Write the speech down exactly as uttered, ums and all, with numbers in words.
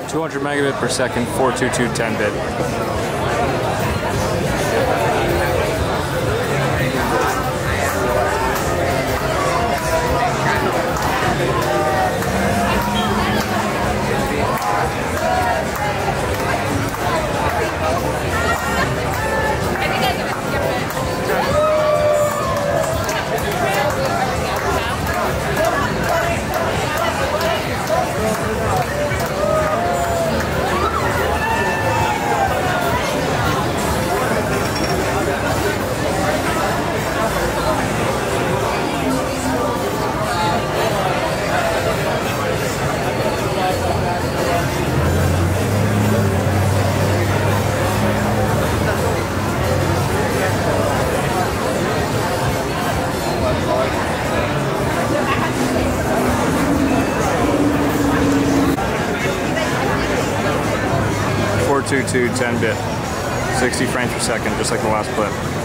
two hundred megabit per second, four twenty-two ten bit. four twenty-two ten bit, sixty frames per second, just like the last clip.